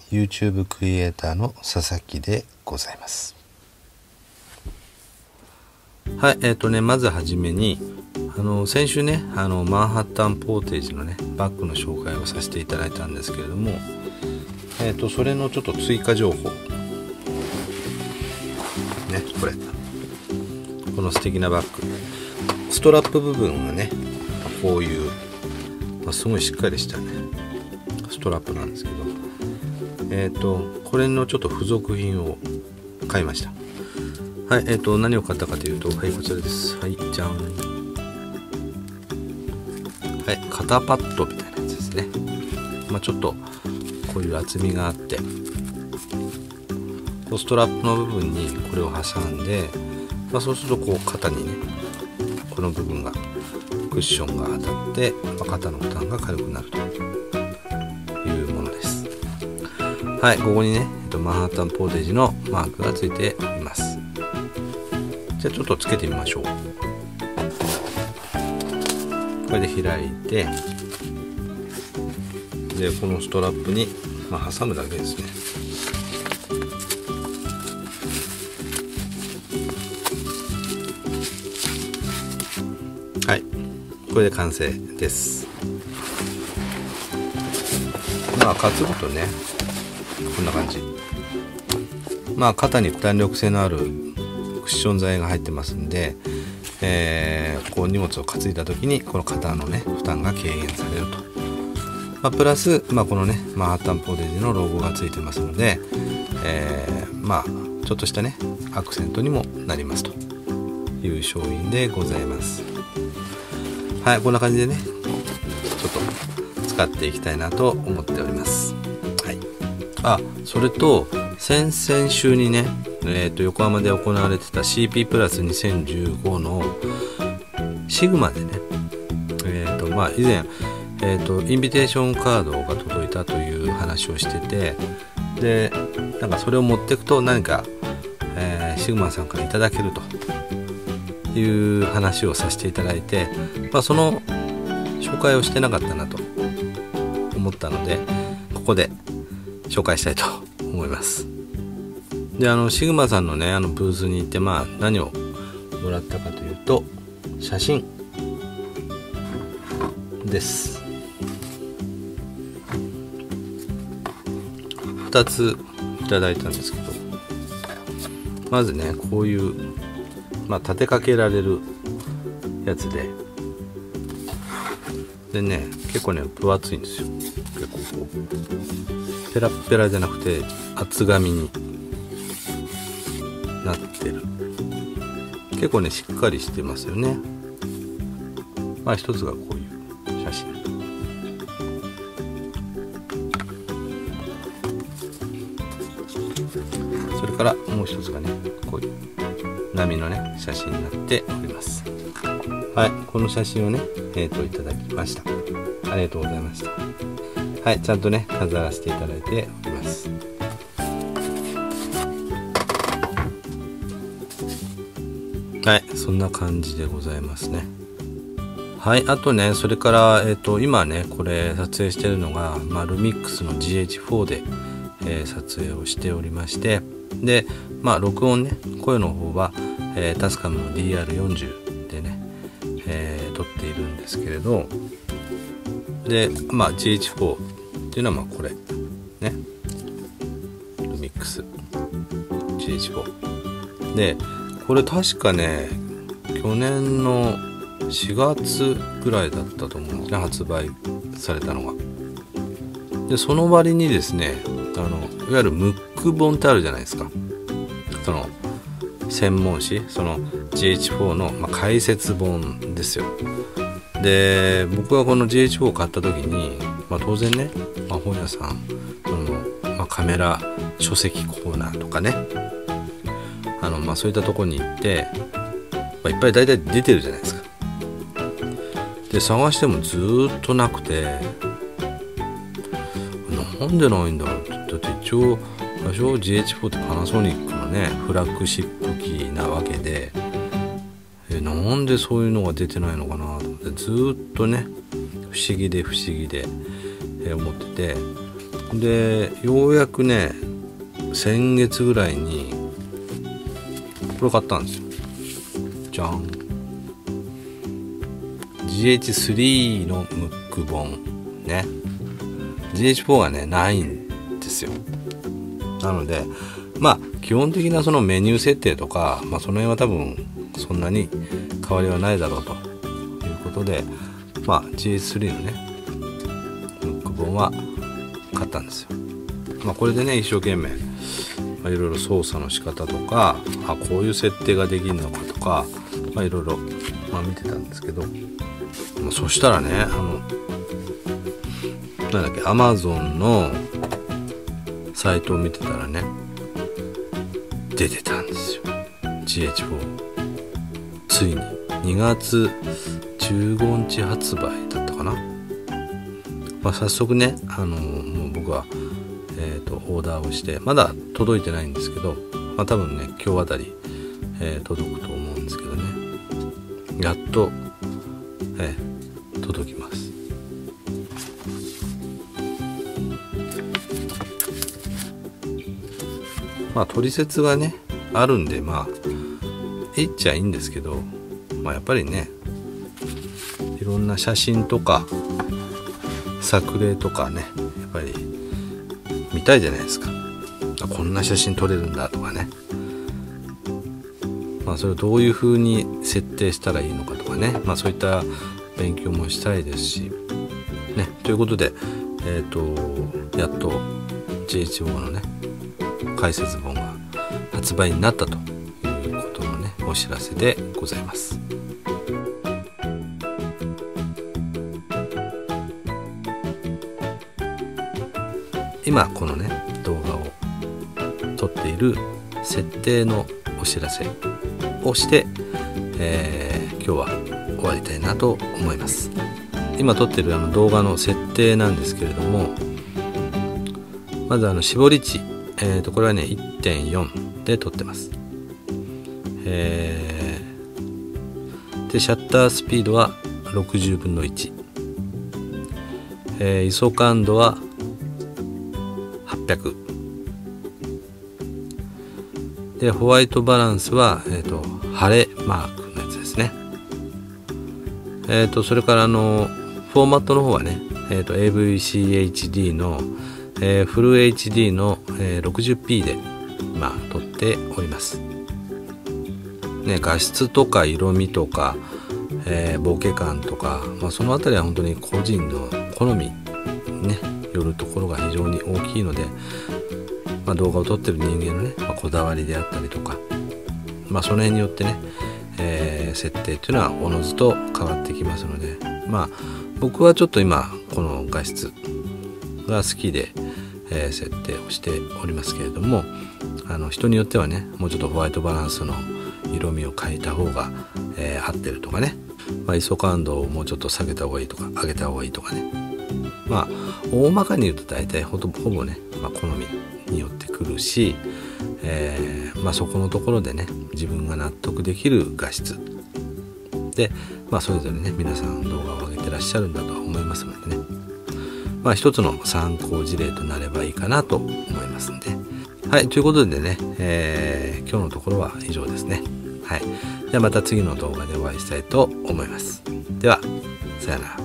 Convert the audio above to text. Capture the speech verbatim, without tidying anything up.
YouTube クリエイターの佐々木でございます。はい、えっとねまずはじめにあの先週ねあのマンハッタンポーテージのねバッグの紹介をさせていただいたんですけれども、えっとそれのちょっと追加情報ね、これこの素敵なバッグ、ストラップ部分がねこういう、まあ、すごいしっかりしたねストラップなんですけど、えっとこれのちょっと付属品を買いました。はい、えっと何を買ったかというと、はい、こちらです。はい、じゃん。はい、肩パッドみたいなやつですね。まあちょっとこういう厚みがあって、ストラップの部分にこれを挟んで、まあ、そうするとこう肩にねこの部分がクッションが当たって、まあ、肩の負担が軽くなるというものです。はい、ここにね、えっと、マンハッタンポーテージのマークがついています。じゃあちょっとつけてみましょう。これで開いて、でこのストラップに、まあ、挟むだけですね。はい、これで完成です。まあ担ぐとねこんな感じ。まあ肩に弾力性のあるクッション材が入ってますんで、えー、こう荷物を担いだ時にこの肩のね負担が軽減されると、まあ、プラス、まあ、このねマンハッタンポーテージのロゴがついてますので、えー、まあちょっとしたねアクセントにもなりますという商品でございます。はい、こんな感じでねちょっと使っていきたいなと思っております。はい、あ、それと先々週にね、えー、と横浜で行われてた シーピー プラスにせんじゅうごのシグマでね、えーとまあ、以前、えーとインビテーションカードが届いたという話をしてて、でなんかそれを持っていくと何か、えー、シグマさんからいただけるという話をさせていただいて、まあ、その紹介をしてなかったなと思ったのでここで紹介したいと思います。であのシグマさんのねあのブースに行って、まあ何をもらったかというと写真です。ふたついただいたんですけど、まずねこういうまあ、立てかけられるやつで、でね結構ね分厚いんですよ。結構こうペラッペラじゃなくて厚紙になってる。結構ねしっかりしてますよね。まあ一つがこういう写真、それからもう一つがねこういう波のね写真になっております。はい、この写真をねえーといただきました。ありがとうございました。はい、ちゃんとね飾らせていただいております。はい、そんな感じでございますね。はい、あとねそれからえっ、ー、と今ねこれ撮影してるのが、まあ、ルミックスの ジーエイチフォー で、えー、撮影をしておりまして、でまあ録音ね声の方は、えー、タスカムの ディーアールよんじゅう でね、えー、撮っているんですけれど、でまあ ジーエイチフォー っていうのはまあこれねルミックス ジーエイチフォー で、これ確かね去年のしがつぐらいだったと思うんですね、発売されたのが。でその割にですねあのいわゆるムック本ってあるじゃないですか、その専門誌、その ジーエイチフォー の、まあ、解説本ですよ。で僕がこの ジーエイチフォー を買った時に、まあ、当然ね、まあ、本屋さんその、まあ、カメラ書籍コーナーとかねあの、まあ、そういったとこに行って、まあ、いっぱい大体出てるじゃないですか。で探してもずーっとなくて、なんでないんだろうって。だって一応 ジーエイチフォー ってパナソニックのねフラッグシップ機なわけで、えなんでそういうのが出てないのかなと思ってずーっとね不思議で不思議で、え思ってて、 でようやくね先月ぐらいにこれ買ったんですよ。じゃん ジーエイチスリー のムック本ね。 ジーエイチフォー がねないんですよ。なのでまあ基本的なそのメニュー設定とか、まあ、その辺は多分そんなに変わりはないだろうということで、まあ ジーエイチスリー のねムック本は買ったんですよ。まあこれでね一生懸命まあ、いろいろ操作の仕方とか、あこういう設定ができるのかとか、まあ、いろいろ、まあ、見てたんですけど、まあ、そしたらねあのなんだっけ Amazon のサイトを見てたらね出てたんですよ ジーエイチフォー ついににがつじゅうごにち発売だったかな。まあ、早速ねあのもう僕はえー、とオーダーをしてまだ届いてないんですけど、まあ、多分ね今日あたり、えー、届くと思うんですけどねやっと、えー、届きます。まあ取説がねあるんでまあいいっちゃいいんですけど、まあ、やっぱりねいろんな写真とか作例とかねやっぱり見たいじゃないですか。こんな写真撮れるんだとかね、まあそれをどういう風に設定したらいいのかとかね、まあそういった勉強もしたいですしね。ということでえっ、ー、とやっと ジーエイチフォー のね解説本が発売になったということのねお知らせでございます。今このね動画を撮っている設定のお知らせをして、えー、今日は終わりたいなと思います。今撮ってるあの動画の設定なんですけれども、まずあの絞り値、えー、とこれはね いってんよん で撮ってます。えー、でシャッタースピードはろくじゅうぶんのいち、えー、イソ感度ははっぴゃくで、ホワイトバランスは、えー、と晴れマークのやつですね。えー、とそれからあのフォーマットの方はね、えー、と エーブイシーエイチディー の、えー、フル エイチディー の、えー、ろくじゅうピー で今撮っております、ね、画質とか色味とか、えー、ボケ感とか、まあ、そのあたりは本当に個人の好みねよるところが非常に大きいので、まあ、動画を撮ってる人間のね、まあ、こだわりであったりとか、まあ、その辺によってね、えー、設定っていうのはおのずと変わってきますので、まあ僕はちょっと今この画質が好きで、えー、設定をしておりますけれども、あの人によってはねもうちょっとホワイトバランスの色味を変えた方が、えー、合ってるとかね、まあ、イソ感度をもうちょっと下げた方がいいとか上げた方がいいとかね、まあ大まかに言うと大体ほぼほぼね、まあ、好みによってくるし、えーまあ、そこのところでね自分が納得できる画質で、まあ、それぞれね皆さん動画を上げてらっしゃるんだと思いますのでね、まあ一つの参考事例となればいいかなと思いますんで、はい、ということでね、えー、今日のところは以上ですね。はい、ではまた次の動画でお会いしたいと思います。ではさよなら。